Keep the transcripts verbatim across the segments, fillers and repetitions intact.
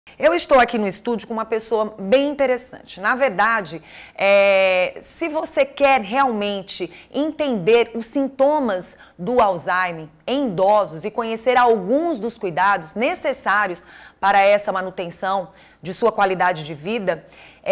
Eu estou aqui no estúdio com uma pessoa bem interessante. Na verdade, é, se você quer realmente entender os sintomas do Alzheimer em idosos e conhecer alguns dos cuidados necessários para essa manutenção de sua qualidade de vida,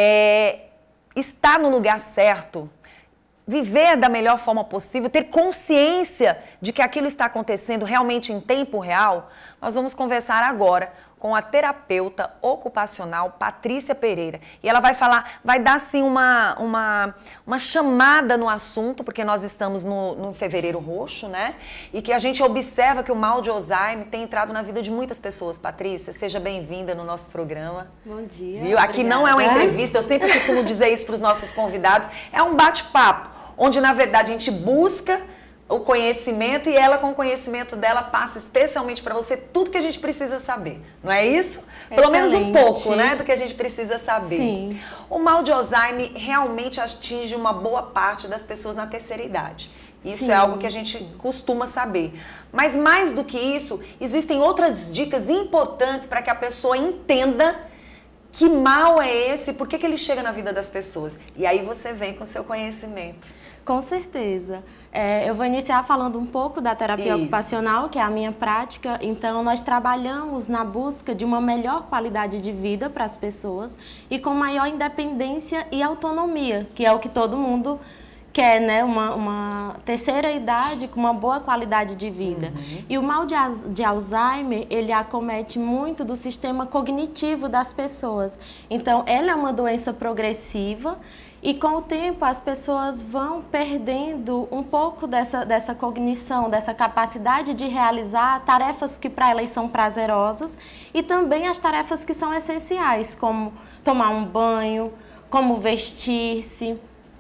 é, está no lugar certo. Viver da melhor forma possível, ter consciência de que aquilo está acontecendo realmente em tempo real, nós vamos conversar agora com a terapeuta ocupacional Patrícia Pereira. E ela vai falar, vai dar assim uma, uma, uma chamada no assunto, porque nós estamos no, no Fevereiro Roxo, né? E que a gente observa que o mal de Alzheimer tem entrado na vida de muitas pessoas. Patrícia, seja bem-vinda no nosso programa. Bom dia. Viu? Aqui não é uma entrevista, eu sempre costumo dizer isso para os nossos convidados, é um bate-papo, onde na verdade a gente busca o conhecimento e ela, com o conhecimento dela, passa especialmente para você tudo que a gente precisa saber. Não é isso? Pelo menos um pouco, né, do que a gente precisa saber. Sim. O mal de Alzheimer realmente atinge uma boa parte das pessoas na terceira idade. Isso Sim. é algo que a gente costuma saber. Mas mais do que isso, existem outras dicas importantes para que a pessoa entenda que mal é esse, por que que ele chega na vida das pessoas. E aí você vem com o seu conhecimento. Com certeza. É, eu vou iniciar falando um pouco da terapia Isso. ocupacional, que é a minha prática. Então, nós trabalhamos na busca de uma melhor qualidade de vida para as pessoas e com maior independência e autonomia, que é o que todo mundo quer, né? Uma, uma terceira idade com uma boa qualidade de vida. Uhum. E o mal de, de Alzheimer, ele acomete muito do sistema cognitivo das pessoas. Então, ela é uma doença progressiva. E com o tempo as pessoas vão perdendo um pouco dessa, dessa cognição, dessa capacidade de realizar tarefas que para elas são prazerosas e também as tarefas que são essenciais, como tomar um banho, como vestir-se,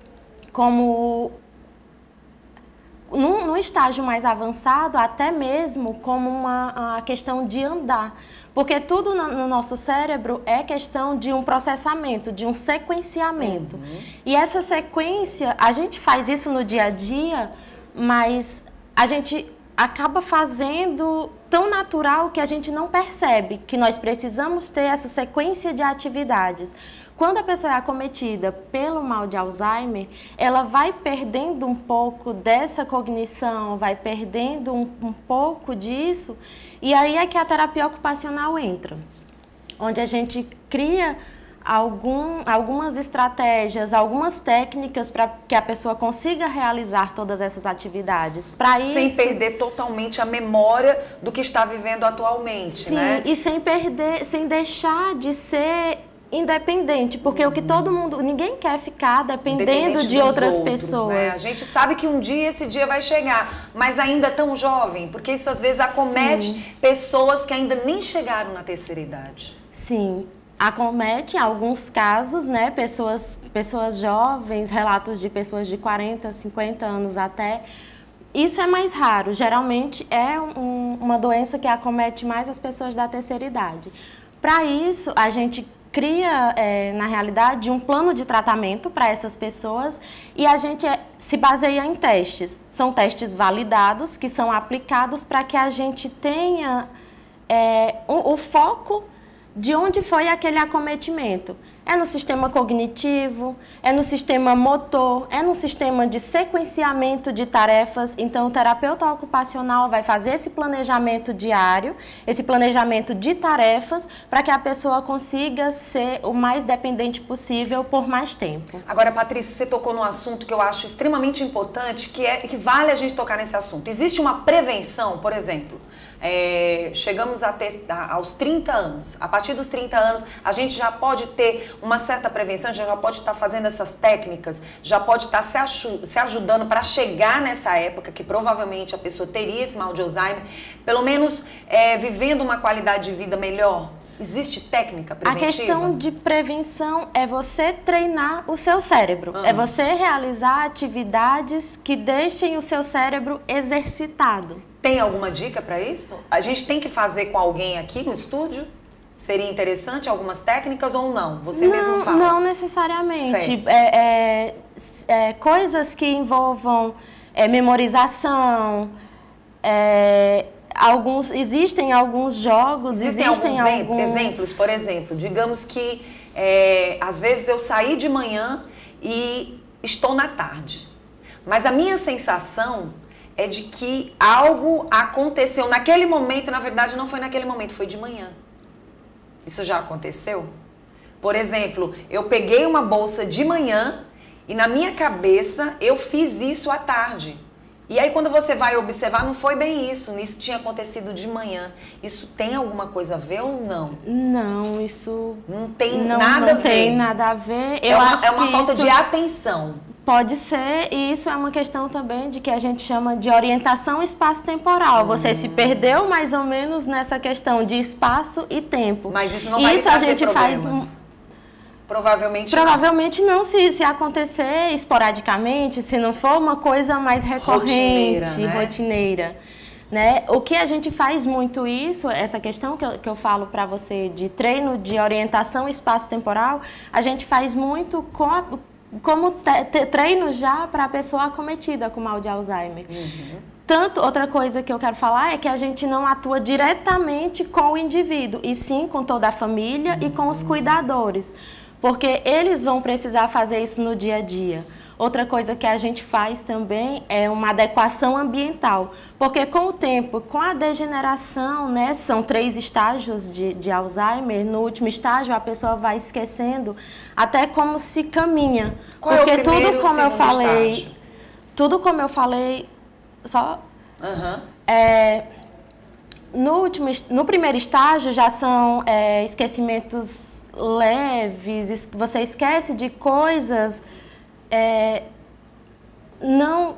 como num, num estágio mais avançado, até mesmo como uma, a questão de andar. Porque tudo no, no nosso cérebro é questão de um processamento, de um sequenciamento. Uhum. E essa sequência, a gente faz isso no dia a dia, mas a gente acaba fazendo tão natural que a gente não percebe que nós precisamos ter essa sequência de atividades. Quando a pessoa é acometida pelo mal de Alzheimer, ela vai perdendo um pouco dessa cognição, vai perdendo um, um pouco disso, e aí é que a terapia ocupacional entra, onde a gente cria algum, algumas estratégias, algumas técnicas para que a pessoa consiga realizar todas essas atividades. Pra isso, sem perder totalmente a memória do que está vivendo atualmente, sim, né? E sem perder, sem deixar de ser independente, porque uhum. o que todo mundo, ninguém quer ficar dependendo de outras outros, pessoas. Né? A gente sabe que um dia esse dia vai chegar, mas ainda tão jovem, porque isso às vezes acomete Sim. pessoas que ainda nem chegaram na terceira idade. Sim, acomete em alguns casos, né, pessoas, pessoas jovens, relatos de pessoas de quarenta, cinquenta anos até. Isso é mais raro, geralmente é um, uma doença que acomete mais as pessoas da terceira idade. Para isso, a gente cria, é, na realidade, um plano de tratamento para essas pessoas e a gente é, se baseia em testes. São testes validados que são aplicados para que a gente tenha é, o, o foco de onde foi aquele acometimento. É no sistema cognitivo, é no sistema motor, é no sistema de sequenciamento de tarefas. Então, o terapeuta ocupacional vai fazer esse planejamento diário, esse planejamento de tarefas, para que a pessoa consiga ser o mais dependente possível por mais tempo. Agora, Patrícia, você tocou num assunto que eu acho extremamente importante, que, é, que vale a gente tocar nesse assunto. Existe uma prevenção, por exemplo, é, chegamos a ter, a, aos trinta anos, a partir dos trinta anos, a gente já pode ter uma certa prevenção, já pode estar fazendo essas técnicas, já pode estar se, aju se ajudando para chegar nessa época que provavelmente a pessoa teria esse mal de Alzheimer, pelo menos é, vivendo uma qualidade de vida melhor. Existe técnica preventiva? A questão de prevenção é você treinar o seu cérebro, uhum. é você realizar atividades que deixem o seu cérebro exercitado. Tem alguma dica para isso? A gente tem que fazer com alguém aqui no estúdio? Seria interessante algumas técnicas ou não? Você não, mesmo fala. Não necessariamente. É, é, é, coisas que envolvam é, memorização, é, alguns, existem alguns jogos, existem, existem alguns alguns... exemplos, por exemplo, digamos que é, às vezes eu saí de manhã e estou na tarde, mas a minha sensação é de que algo aconteceu naquele momento, na verdade não foi naquele momento, foi de manhã. Isso já aconteceu? Por exemplo, eu peguei uma bolsa de manhã e na minha cabeça eu fiz isso à tarde. E aí quando você vai observar, não foi bem isso, isso tinha acontecido de manhã. Isso tem alguma coisa a ver ou não? Não, isso não tem não, nada não a ver. tem nada a ver. Eu é uma, acho é uma que falta isso de atenção. Pode ser, e isso é uma questão também de que a gente chama de orientação espaço-temporal. Hum. Você se perdeu mais ou menos nessa questão de espaço e tempo. Mas isso não vai isso a gente problemas. faz Provavelmente Provavelmente não, não se, se acontecer esporadicamente, se não for uma coisa mais recorrente, rotineira, né? rotineira, né? O que a gente faz muito isso, essa questão que eu, que eu falo para você de treino de orientação espaço-temporal, a gente faz muito com a, como te, te, treino já para a pessoa acometida com mal de Alzheimer. Uhum. Tanto, outra coisa que eu quero falar é que a gente não atua diretamente com o indivíduo, e sim com toda a família uhum. e com os cuidadores. Porque eles vão precisar fazer isso no dia a dia. Outra coisa que a gente faz também é uma adequação ambiental. Porque com o tempo, com a degeneração, né, são três estágios de, de Alzheimer, no último estágio a pessoa vai esquecendo até como se caminha. Qual Porque é o primeiro, tudo como eu falei, estágio? tudo como eu falei, só uhum. é, no, último, no primeiro estágio já são é, esquecimentos leves, você esquece de coisas, é, não,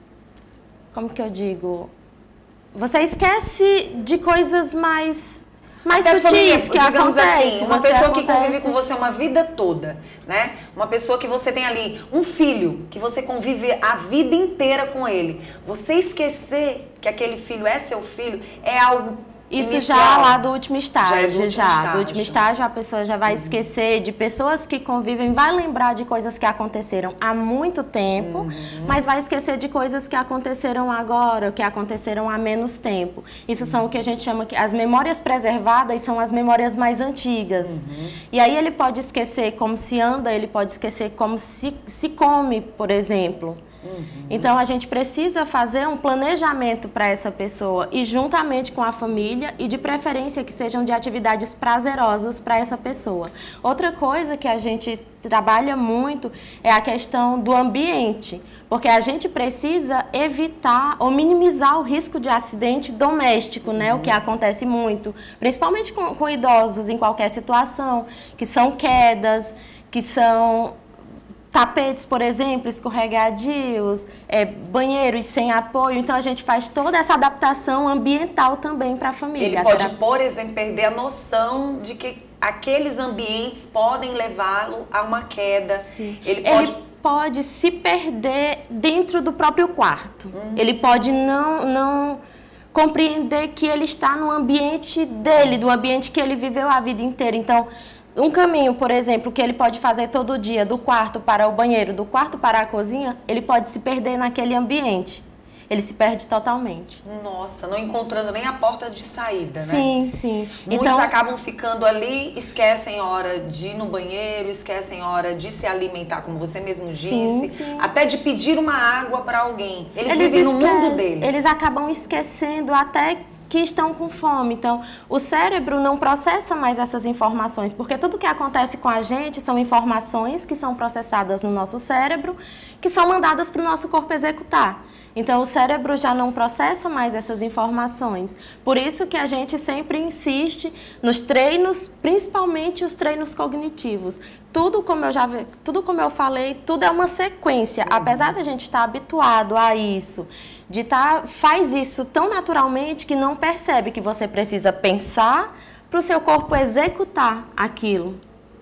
como que eu digo, você esquece de coisas mais, mais Até sutis que acontecem. Assim, uma pessoa acontece... que convive com você uma vida toda, né? Uma pessoa que você tem ali, um filho, que você convive a vida inteira com ele. Você esquecer que aquele filho é seu filho é algo Isso inicial. já lá do último estágio, já. É do, último já. estágio. do último estágio a pessoa já vai uhum. esquecer de pessoas que convivem, vai lembrar de coisas que aconteceram há muito tempo, uhum. mas vai esquecer de coisas que aconteceram agora, que aconteceram há menos tempo. Isso uhum. são o que a gente chama que as memórias preservadas são as memórias mais antigas. Uhum. E aí ele pode esquecer como se anda, ele pode esquecer como se, se come, por exemplo. Uhum. Então a gente precisa fazer um planejamento para essa pessoa e juntamente com a família e de preferência que sejam de atividades prazerosas para essa pessoa. Outra coisa que a gente trabalha muito é a questão do ambiente, porque a gente precisa evitar ou minimizar o risco de acidente doméstico, né? Uhum. O que acontece muito, principalmente com, com idosos em qualquer situação, que são quedas, que são tapetes, por exemplo, escorregadios, é, banheiros sem apoio. Então, a gente faz toda essa adaptação ambiental também para a família. Ele pode, por exemplo, perder a noção de que aqueles ambientes podem levá-lo a uma queda. Sim. Ele pode... Ele pode se perder dentro do próprio quarto. Uhum. Ele pode não, não compreender que ele está no ambiente dele, do ambiente que ele viveu a vida inteira. Então, um caminho, por exemplo, que ele pode fazer todo dia do quarto para o banheiro, do quarto para a cozinha, ele pode se perder naquele ambiente. Ele se perde totalmente. Nossa, não encontrando nem a porta de saída, né? Sim, sim. Muitos então, acabam ficando ali, esquecem hora de ir no banheiro, esquecem hora de se alimentar, como você mesmo disse. Sim, sim. Até de pedir uma água para alguém. Eles, eles vivem no esquecem, mundo deles. Eles acabam esquecendo até que estão com fome. Então, o cérebro não processa mais essas informações, porque tudo que acontece com a gente são informações que são processadas no nosso cérebro, que são mandadas para o nosso corpo executar. Então, o cérebro já não processa mais essas informações. Por isso que a gente sempre insiste nos treinos, principalmente os treinos cognitivos. Tudo como eu já tudo como eu falei, tudo é uma sequência. Uhum. Apesar da gente estar habituado a isso, de estar, faz isso tão naturalmente que não percebe que você precisa pensar para o seu corpo executar aquilo.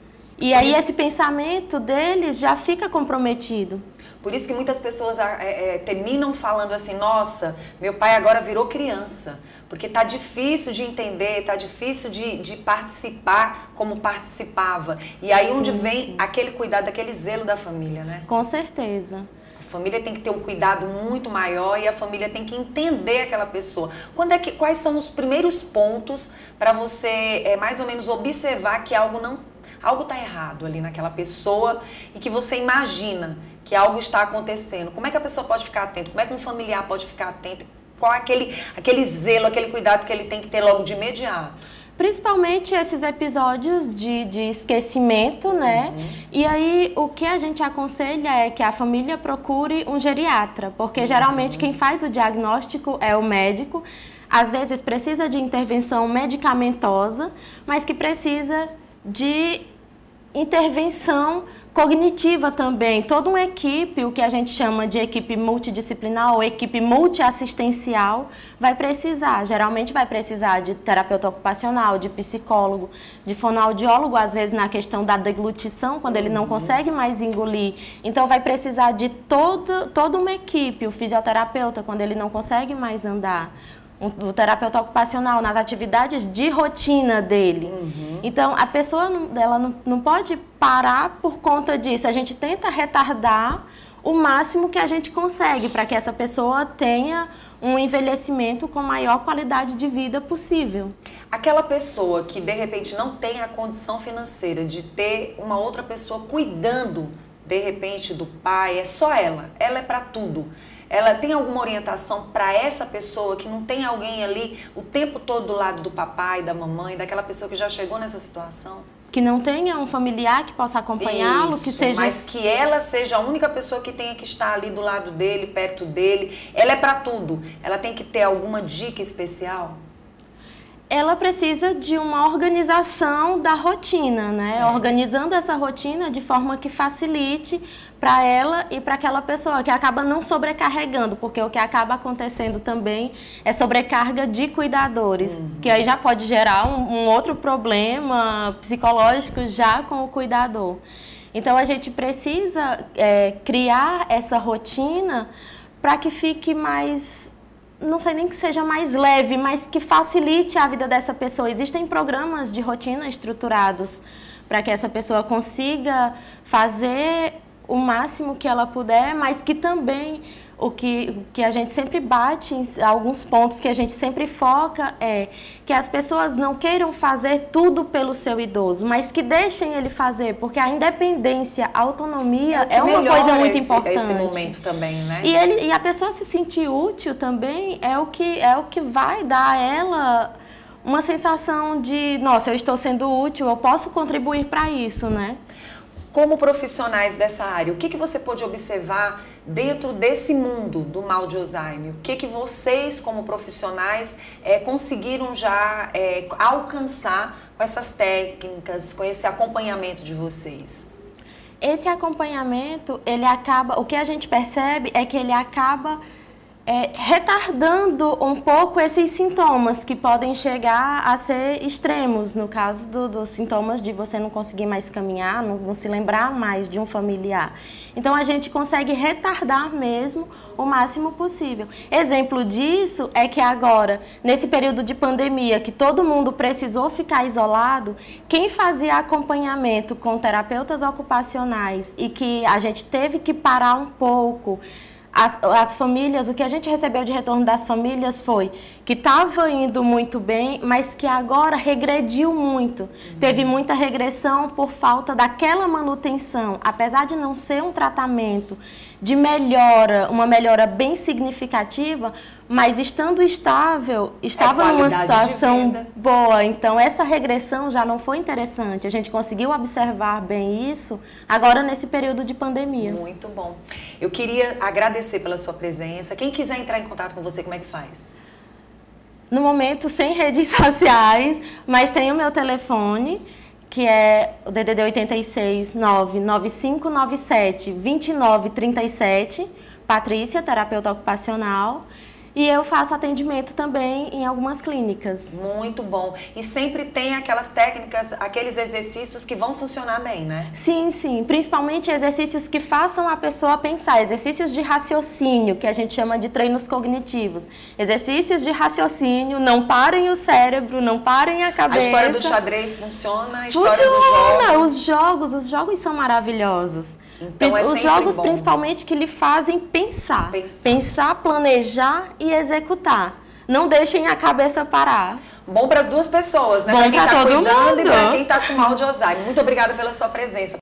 E aí esse pensamento deles já fica comprometido. Por isso que muitas pessoas é, é, terminam falando assim, nossa, meu pai agora virou criança, porque tá difícil de entender, tá difícil de, de participar como participava. E aí sim, onde vem sim. aquele cuidado, aquele zelo da família, né? Com certeza. A família tem que ter um cuidado muito maior e a família tem que entender aquela pessoa. Quando é que, quais são os primeiros pontos para você é, mais ou menos observar que algo não, algo está errado ali naquela pessoa e que você imagina que algo está acontecendo? Como é que a pessoa pode ficar atenta? Como é que um familiar pode ficar atento? Qual é aquele, aquele zelo, aquele cuidado que ele tem que ter logo de imediato? Principalmente esses episódios de, de esquecimento, né? Uhum. E aí, o que a gente aconselha é que a família procure um geriatra, porque uhum. geralmente quem faz o diagnóstico é o médico. Às vezes precisa de intervenção medicamentosa, mas que precisa de intervenção cognitiva também. Toda uma equipe, o que a gente chama de equipe multidisciplinar ou equipe multiassistencial, vai precisar, geralmente vai precisar de terapeuta ocupacional, de psicólogo, de fonoaudiólogo, às vezes na questão da deglutição, quando ele não consegue mais engolir. Então vai precisar de toda, toda uma equipe, o fisioterapeuta, quando ele não consegue mais andar, o terapeuta ocupacional nas atividades de rotina dele. Uhum. Então, a pessoa ela não, não pode parar por conta disso. A gente tenta retardar o máximo que a gente consegue para que essa pessoa tenha um envelhecimento com maior qualidade de vida possível. Aquela pessoa que, de repente, não tem a condição financeira de ter uma outra pessoa cuidando, de repente, do pai, é só ela. Ela é para tudo. Ela tem alguma orientação para essa pessoa que não tem alguém ali o tempo todo do lado do papai, da mamãe, daquela pessoa que já chegou nessa situação? Que não tenha um familiar que possa acompanhá-lo, que seja... mas que ela seja a única pessoa que tenha que estar ali do lado dele, perto dele. Ela é para tudo. Ela tem que ter alguma dica especial? Ela precisa de uma organização da rotina, né? Certo. Organizando essa rotina de forma que facilite para ela e para aquela pessoa, que acaba não sobrecarregando, porque o que acaba acontecendo também é sobrecarga de cuidadores, uhum. que aí já pode gerar um, um outro problema psicológico já com o cuidador. Então a gente precisa é, criar essa rotina para que fique mais... não sei nem que seja mais leve, mas que facilite a vida dessa pessoa. Existem programas de rotina estruturados para que essa pessoa consiga fazer o máximo que ela puder, mas que também o que, o que a gente sempre bate, em alguns pontos que a gente sempre foca é que as pessoas não queiram fazer tudo pelo seu idoso, mas que deixem ele fazer, porque a independência, a autonomia é, é uma coisa muito esse, importante. Esse momento também, né? E, ele, e a pessoa se sentir útil também é o que, é o que vai dar a ela uma sensação de, nossa, eu estou sendo útil, eu posso contribuir para isso, né? Como profissionais dessa área, o que, que você pode observar dentro desse mundo do mal de Alzheimer? O que, que vocês, como profissionais, é, conseguiram já é, alcançar com essas técnicas, com esse acompanhamento de vocês? Esse acompanhamento, ele acaba, o que a gente percebe é que ele acaba é, retardando um pouco esses sintomas que podem chegar a ser extremos, no caso do, dos sintomas de você não conseguir mais caminhar, não, não se lembrar mais de um familiar. Então a gente consegue retardar mesmo o máximo possível. Exemplo disso é que agora, nesse período de pandemia, que todo mundo precisou ficar isolado, quem fazia acompanhamento com terapeutas ocupacionais e que a gente teve que parar um pouco, As, as famílias, o que a gente recebeu de retorno das famílias foi que estava indo muito bem, mas que agora regrediu muito. Uhum. Teve muita regressão por falta daquela manutenção. Apesar de não ser um tratamento de melhora, uma melhora bem significativa, mas estando estável, estava é numa situação boa. Então, essa regressão já não foi interessante. A gente conseguiu observar bem isso agora nesse período de pandemia. Muito bom. Eu queria agradecer pela sua presença. Quem quiser entrar em contato com você, como é que faz? No momento, sem redes sociais, mas tem o meu telefone, que é o D D D oito seis, nove nove cinco nove sete, dois nove três sete, Patrícia, terapeuta ocupacional. E eu faço atendimento também em algumas clínicas. Muito bom. E sempre tem aquelas técnicas, aqueles exercícios que vão funcionar bem, né? Sim, sim. Principalmente exercícios que façam a pessoa pensar. Exercícios de raciocínio, que a gente chama de treinos cognitivos. Exercícios de raciocínio, não parem o cérebro, não parem a cabeça. A história do xadrez funciona? A história funciona. dos jogos? Os jogos, os jogos são maravilhosos. Então, é Os jogos, bom. principalmente, que lhe fazem pensar. Pensar. Pensar, planejar e executar. Não deixem a cabeça parar. Bom para as duas pessoas, né? Bom para quem pra está todo cuidando mundo. e para quem está com mal de Alzheimer. Muito obrigada pela sua presença.